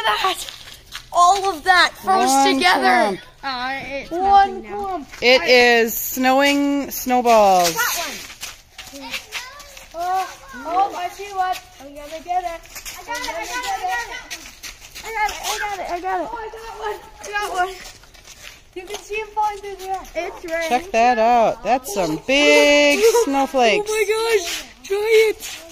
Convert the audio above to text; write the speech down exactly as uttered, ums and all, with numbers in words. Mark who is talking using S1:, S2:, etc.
S1: that! All of that froze
S2: One
S1: together.
S2: clump.
S3: Uh, it's
S1: One clump.
S2: It is snowing snowballs.
S1: That one. Oh, oh, I see what. I'm gonna get it.
S3: I got it, I got it, I got it. I got it, I got it, I got it.
S1: Oh, I got one. I got one. You can see him falling through the air.
S3: It's rain.
S2: Check that out. That's some big snowflakes.
S1: Oh my gosh. Try it.